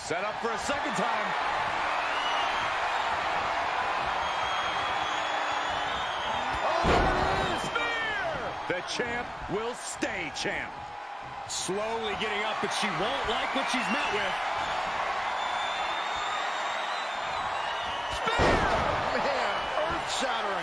Set up for a second time. Oh, there it is! Spear! The champ will stay champ. Slowly getting up, but she won't like what she's met with. Spear! Man, earth-shattering.